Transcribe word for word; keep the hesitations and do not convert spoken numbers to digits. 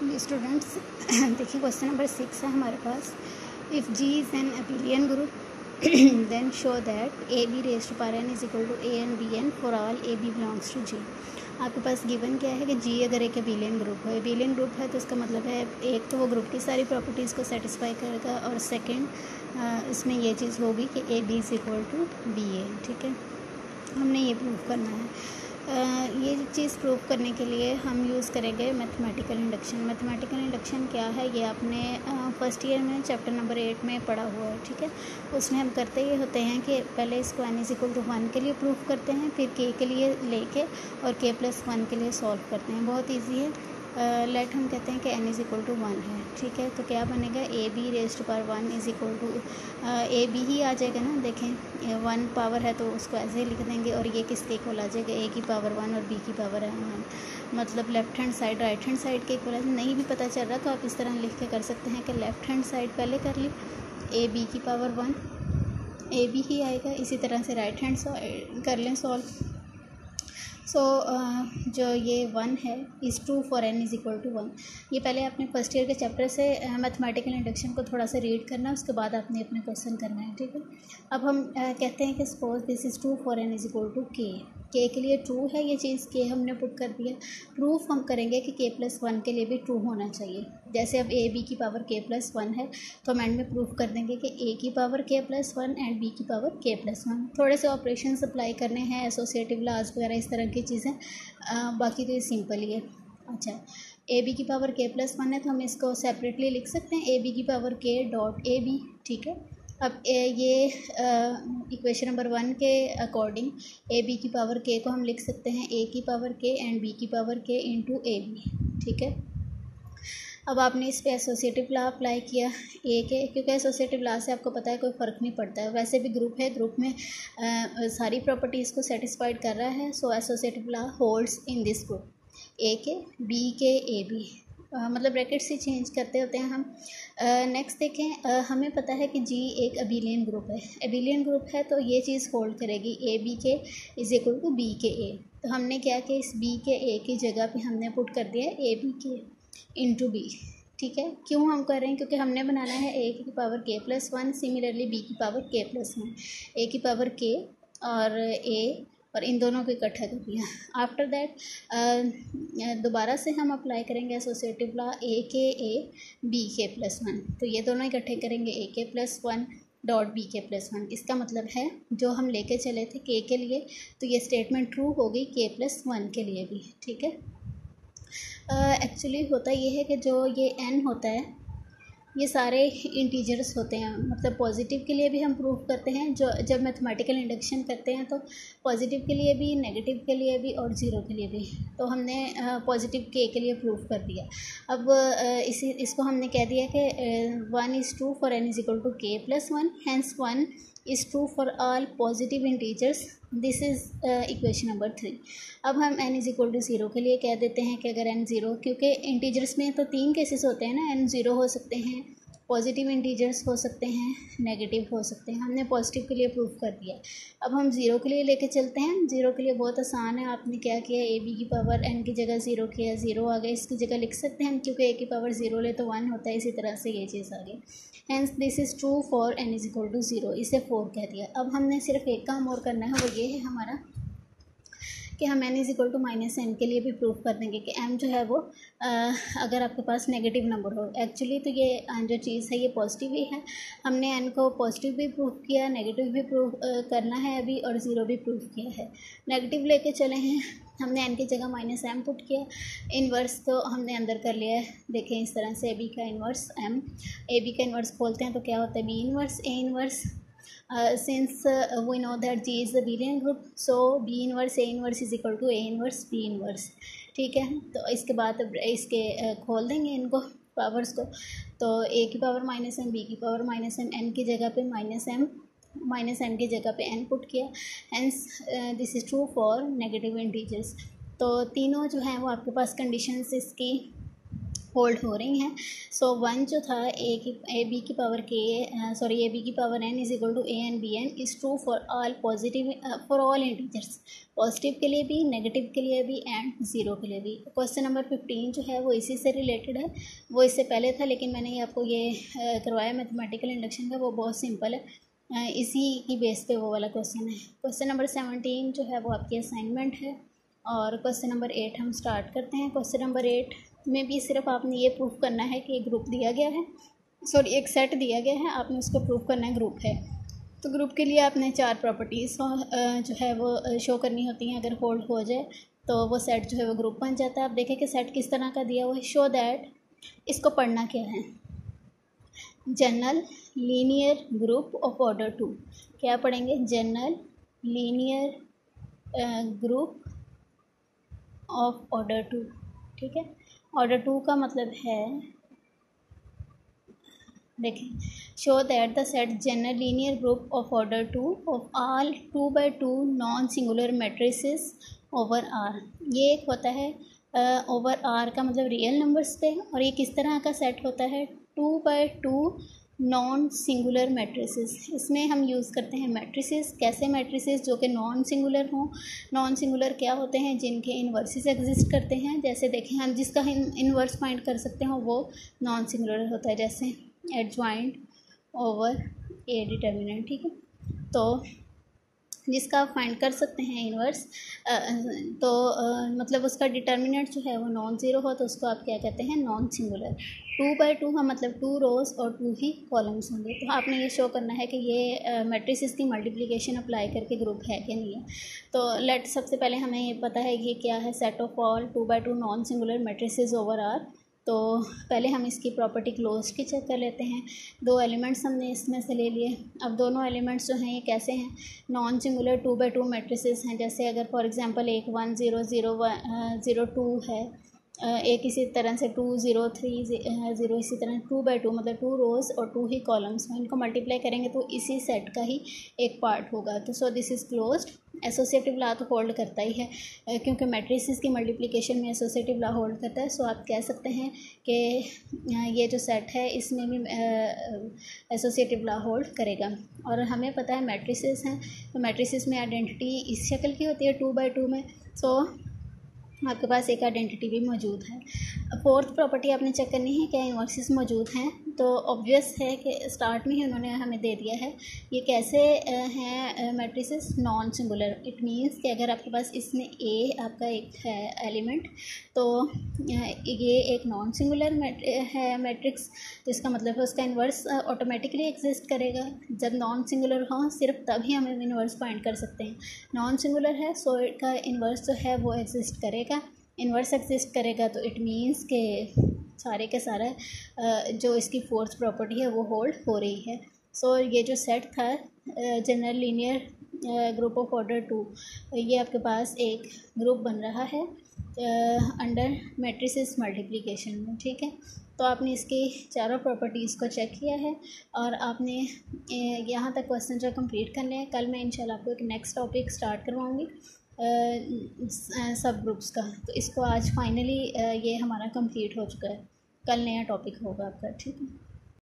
Students देखिए question number six है हमारे पास. If G is an abelian group then show that A B raise to power N is equal to A and B N for all A B belongs to G. आपके पास given क्या है कि G अगर एक abelian group है, abelian group है तो इसका मतलब है एक तो वो ग्रुप की सारी प्रॉपर्टीज़ को सेटिस्फाई करेगा और सेकंड इसमें ये चीज़ होगी कि A B is equal to B A. ठीक है, हमने ये प्रूव करना है. Uh, ये चीज़ प्रूव करने के लिए हम यूज़ करेंगे मैथमेटिकल इंडक्शन. मैथमेटिकल इंडक्शन क्या है ये आपने फर्स्ट ईयर में चैप्टर नंबर एट में पढ़ा हुआ है. ठीक है, उसमें हम करते ये होते हैं कि पहले इसको N is equal to one के लिए प्रूव करते हैं, फिर के के लिए लेके और के प्लस वन के लिए सॉल्व करते हैं. बहुत ईजी है. लेट uh, हम कहते हैं कि N is equal to one है. ठीक है, तो क्या बनेगा A B raise to power one is equal to A B ही आ जाएगा ना. देखें वन पावर है तो उसको ऐसे ही लिख देंगे और ये किसके इक्वल आ जाएगा, ए की पावर वन और बी की पावर है वन. मतलब left hand side right hand side के इक्वल नहीं भी पता चल रहा तो आप इस तरह लिख के कर सकते हैं कि लेफ्ट हैंड साइड पहले कर ली ए बी की पावर वन, ए बी ही आएगा. इसी तरह से राइट हैंड साइड कर लें सॉल्व. सो so, uh, जो ये वन है is true for N is equal to one. ये पहले आपने फर्स्ट ईयर के चैप्टर से मैथमेटिकल uh, इंडक्शन को थोड़ा सा रीड करना है, उसके बाद आपने अपने क्वेश्चन करना है. ठीक है, अब हम uh, कहते हैं कि suppose this is true for N is equal to K. के के लिए ट्रू है ये चीज़, के हमने पुट कर दिया. प्रूफ हम करेंगे कि के प्लस वन के लिए भी ट्रू होना चाहिए. जैसे अब ए बी की पावर के प्लस वन है तो हम एंड में प्रूफ कर देंगे कि ए की power K plus one and B की पावर के प्लस वन. थोड़े से ऑपरेशन अप्लाई करने हैं, एसोसिएटिव लॉज वगैरह इस तरह की चीज़ें, बाकी तो ये सिंपल ही है. अच्छा, ए बी की पावर के प्लस वन है तो हम इसको सेपरेटली लिख सकते हैं ए बी की power K dot A B. ठीक है, अब ये इक्वेशन नंबर वन के अकॉर्डिंग ए बी की पावर के को हम लिख सकते हैं ए की पावर के एंड बी की power K into A B. ठीक है, अब आपने इस पे एसोसिएटिव लॉ अप्लाई किया ए के, क्योंकि एसोसिएटिव लॉ से आपको पता है कोई फ़र्क नहीं पड़ता है. वैसे भी ग्रुप है, ग्रुप में आ, सारी प्रॉपर्टीज़ को सेटिस्फाइड कर रहा है. So associative law holds in this group A K B K A B. मतलब ब्रैकेट्स ही चेंज करते होते हैं हम. नेक्स्ट देखें, uh, हमें पता है कि जी एक अबिलियन ग्रुप है. अबिलियन ग्रुप है तो ये चीज़ होल्ड करेगी A B K is equal to B K A. तो हमने क्या किया, इस बी के ए की जगह पे हमने पुट कर दिया A B K into B. ठीक है, क्यों हम कर रहे हैं, क्योंकि हमने बनाना है ए की power K plus one, similarly B की power K plus one. A की पावर के और ए और इन दोनों को इकट्ठा कर दिया. आफ्टर दैट दोबारा से हम अप्लाई करेंगे associative law A K A B K plus one. तो ये दोनों इकट्ठे करेंगे A K plus one dot B K plus one. इसका मतलब है जो हम लेके चले थे के के लिए तो ये स्टेटमेंट ट्रू होगी के प्लस वन के लिए भी. ठीक है, एक्चुअली uh, होता ये है कि जो ये एन होता है ये सारे इंटीजर्स होते हैं. मतलब पॉजिटिव के लिए भी हम प्रूव करते हैं, जो जब मैथमेटिकल इंडक्शन करते हैं तो पॉजिटिव के लिए भी, नेगेटिव के लिए भी और ज़ीरो के लिए भी. तो हमने पॉजिटिव के के लिए प्रूव कर दिया. अब uh, इसी इसको हमने कह दिया कि one is true for N is equal to K plus one, hence one is true for all positive integers. This is equation number three. अब हम N is equal to zero के लिए कह देते हैं कि अगर एन ज़ीरो, क्योंकि इंटीजर्स में तो तीन केसेस होते हैं ना, एन ज़ीरो हो सकते हैं, पॉजिटिव इंटीजर्स हो सकते हैं, नेगेटिव हो सकते हैं. हमने पॉजिटिव के लिए प्रूव कर दिया. अब हम ज़ीरो के लिए लेके चलते हैं. ज़ीरो के लिए बहुत आसान है. आपने क्या किया, ए बी की पावर एन की जगह ज़ीरो किया, ज़ीरो आ गया. इसकी जगह लिख सकते हैं हम, क्योंकि ए की पावर ज़ीरो ले तो वन होता है. इसी तरह से ये चीज़ आ गई. Hence this is true for N is equal to zero. इसे फोर कह दिया. अब हमने सिर्फ एक काम और करना है, वो ये है हमारा कि हम N is equal to minus N के लिए भी प्रूफ कर देंगे कि एम जो है वो आ, अगर आपके पास नेगेटिव नंबर हो. एक्चुअली तो ये जो चीज़ है ये पॉजिटिव ही है. हमने एन को पॉजिटिव भी प्रूफ किया, नेगेटिव भी प्रूफ करना है अभी, और ज़ीरो भी प्रूफ किया है. नेगेटिव लेके चले हैं, हमने एन की जगह माइनस एम पुट किया. इन्वर्स तो हमने अंदर कर लिया है. देखें इस तरह से ए बी का इन्वर्स एम, ए बी का इन्वर्स खोलते हैं तो क्या होता है, B inverse A inverse. Uh, since uh, we know that G is the abelian group, so B inverse A inverse is equal to A inverse B inverse. ठीक है, तो इसके बाद इसके uh, खोल देंगे इनको पावर्स को. तो A की पावर माइनस एम, B की पावर माइनस एम, N की जगह पे माइनस एम, माइनस एम की जगह पे N पुट किया. Hence this is true for negative integers. तो तीनों जो हैं वो आपके पास कंडीशंस इसकी होल्ड हो रही हैं। सो वन जो था ए की ए बी की power K sorry A B की power N is equal to A N B N is true for all positive for all integers, positive के लिए भी, नेगेटिव के लिए भी एंड ज़ीरो के लिए भी। क्वेश्चन नंबर फिफ्टीन जो है वो इसी से रिलेटेड है, वो इससे पहले था लेकिन मैंने ये आपको ये करवाया मैथमेटिकल इंडक्शन का, वो बहुत सिंपल है, इसी की बेस पे वो वाला क्वेश्चन है। क्वेश्चन नंबर सेवनटीन जो है वो आपकी असाइनमेंट है और क्वेश्चन नंबर एट हम स्टार्ट करते हैं। क्वेश्चन नंबर एट में भी सिर्फ आपने ये प्रूफ करना है कि एक ग्रुप दिया गया है, सॉरी एक सेट दिया गया है, आपने उसको प्रूफ करना है ग्रुप है। तो ग्रुप के लिए आपने चार प्रॉपर्टीज़ जो है वो शो करनी होती हैं, अगर होल्ड हो जाए तो वो सेट जो है वो ग्रुप बन जाता है। आप देखें कि सेट किस तरह का दिया हुआ है। शो दैट, इसको पढ़ना क्या है, general linear group of order two. क्या पढ़ेंगे, general linear group of order two, ठीक है। ऑर्डर टू का मतलब है, देखें, show that the set general linear group of order two of all two by two non singular matrices over R. ये एक होता है ओवर uh, आर का मतलब रियल नंबर्स पे, और ये किस तरह का सेट होता है, two by two non singular matrices. इसमें हम यूज़ करते हैं मैट्रिसेस। कैसे मैट्रिसेस, जो कि नॉन सिंगुलर हों। नॉन सिंगुलर क्या होते हैं, जिनके इन्वर्सेस एग्जिस्ट करते हैं। जैसे देखें, हम जिसका इन्वर्स फाइंड कर सकते हो वो नॉन सिंगुलर होता है, जैसे एडजॉइंट ओवर ए डिटर्मिनेंट, ठीक है। तो जिसका आप फाइंड कर सकते हैं इन्वर्स, तो आ, मतलब उसका डिटर्मिनेंट जो है वो नॉन ज़ीरो हो, तो उसको आप क्या कहते हैं, non singular. Two by two का मतलब टू रोज़ और टू ही कॉलम्स होंगे। तो आपने ये शो करना है कि ये मैट्रिसेस की मल्टीप्लिकेशन अप्लाई करके ग्रुप है कि नहीं है। तो लेट सबसे पहले हमें ये पता है कि क्या है, set of all two by two non singular matrices over R. तो पहले हम इसकी प्रॉपर्टी क्लोज की चेक कर लेते हैं। दो एलिमेंट्स हमने इसमें से ले लिए। अब दोनों एलिमेंट्स जो हैं ये कैसे हैं, non singular two by two matrices हैं। जैसे अगर फॉर एग्जांपल एक one zero zero one zero two है, एक इसी तरह से टू ज़ीरो थ्री ज़ीरो, इसी तरह टू बाई टू मतलब टू रोज़ और टू ही कॉलम्स में, इनको मल्टीप्लाई करेंगे तो इसी सेट का ही एक पार्ट होगा। तो so this is closed. Associative law तो होल्ड करता ही है, क्योंकि मैट्रिसेस की मल्टीप्लिकेशन में एसोसिएटिव लॉ होल्ड करता है। सो आप कह सकते हैं कि ये जो सेट है इसमें भी एसोसिएटिव लॉ होल्ड करेगा। और हमें पता है मैट्रिसेस हैं, तो मैट्रिसेस में आइडेंटिटी इस शक्ल की होती है टू बाई टू में। सो आपके पास एक आइडेंटिटी भी मौजूद है। फोर्थ प्रॉपर्टी आपने चेक करनी है, क्या इन्वर्सेस मौजूद हैं। तो ऑब्वियस है कि स्टार्ट में ही उन्होंने हमें दे दिया है। ये कैसे हैं matrices, non singular. It means कि अगर आपके पास इसमें ए आपका एक है एलिमेंट, तो ये एक नॉन सिंगुलर है मैट्रिक्स, तो इसका मतलब है उसका इन्वर्स ऑटोमेटिकली एग्जिस्ट करेगा। जब नॉन सिंगुलर हो सिर्फ तभी हम इन्वर्स फाइंड कर सकते हैं। नॉन सिंगुलर है सो इसका इन्वर्स जो है वो एग्जिस्ट करेगा। इन्वर्स एग्जिस्ट करेगा तो इट मींस के सारे के सारा जो इसकी फोर्थ प्रॉपर्टी है वो होल्ड हो रही है। सो so, ये जो सेट था general linear group of order two, ये आपके पास एक ग्रुप बन रहा है अंडर मैट्रिसेस मल्टीप्लिकेशन में, ठीक है। तो आपने इसकी चारों प्रॉपर्टीज़ को चेक किया है और आपने यहाँ तक क्वेश्चन जो कंप्लीट करने हैं। कल मैं इंशाल्लाह आपको एक नेक्स्ट टॉपिक स्टार्ट करवाऊँगी सब ग्रुप्स का। तो इसको आज फाइनली ये हमारा कंप्लीट हो चुका है, कल नया टॉपिक होगा आपका, ठीक है।